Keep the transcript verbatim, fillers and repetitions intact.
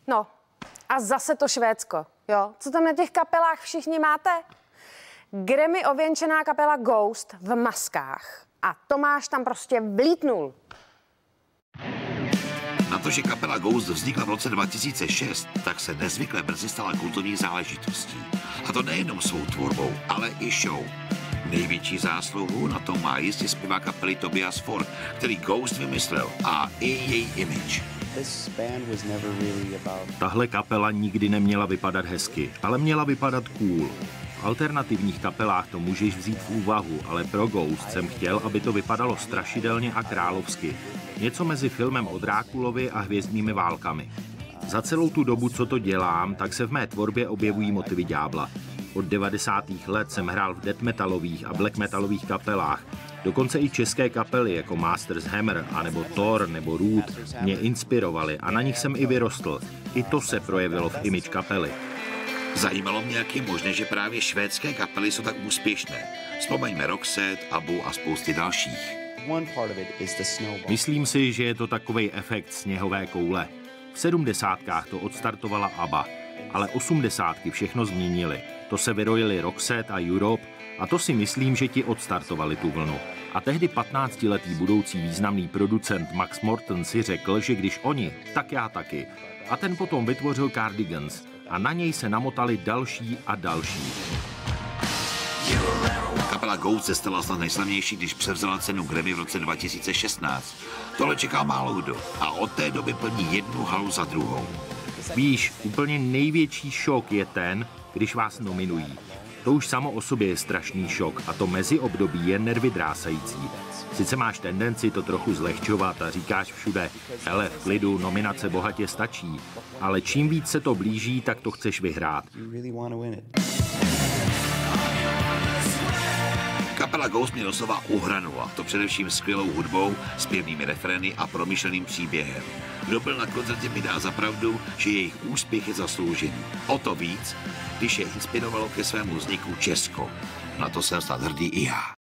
No a zase to Švédsko, jo. Co tam na těch kapelách všichni máte? Grammy ověnčená kapela Ghost v maskách. A Tomáš tam prostě vlítnul. Na to, že kapela Ghost vznikla v roce dva tisíce šest, tak se nezvykle brzy stala kultovní záležitostí. A to nejenom svou tvorbou, ale i show. Největší zásluhu na to má jistě zpěvák kapely Tobias Forge, který Ghost vymyslel, a i její image. Tahle kapela nikdy neměla vypadat hezky, ale měla vypadat cool. V alternativních kapelách to můžeš vzít v úvahu, ale pro Ghost jsem chtěl, aby to vypadalo strašidelně a královsky. Něco mezi filmem o Drákulovi a Hvězdnými válkami. Za celou tu dobu, co to dělám, tak se v mé tvorbě objevují motivy ďábla. Od devadesátých let jsem hrál v death metalových a black metalových kapelách. Dokonce i české kapely jako Masters Hammer, anebo Thor nebo Root mě inspirovaly a na nich jsem i vyrostl. I to se projevilo v image kapely. Zajímalo mě, jak je možné, že právě švédské kapely jsou tak úspěšné. Vzpomeňme Roxette, Abu a spousty dalších. Myslím si, že je to takovej efekt sněhové koule. V sedmdesátkách to odstartovala ABBA, ale osmdesátky všechno změnily. To se vyrojili Roxette a Europe a to si myslím, že ti odstartovali tu vlnu. A tehdy patnáctiletý budoucí významný producent Max Morton si řekl, že když oni, tak já taky. A ten potom vytvořil Cardigans a na něj se namotali další a další. Kapela Ghost se stala snad nejslavnější, když převzala cenu Grammy v roce dva tisíce šestnáct. Tohle čeká málo kdo a od té doby plní jednu halu za druhou. Víš, úplně největší šok je ten, když vás nominují. To už samo o sobě je strašný šok a to meziobdobí je nervy drásající. Sice máš tendenci to trochu zlehčovat a říkáš všude, hele, v klidu, nominace bohatě stačí, ale čím víc se to blíží, tak to chceš vyhrát. Kapela Ghost mě doslova uhranula, to především skvělou hudbou, zpěvnými refrény a promyšleným příběhem. Kdo byl na koncertě, mi dá za pravdu, že jejich úspěch je zasloužený. O to víc, když je inspirovalo ke svému vzniku Česko. Na to jsem snad hrdý i já.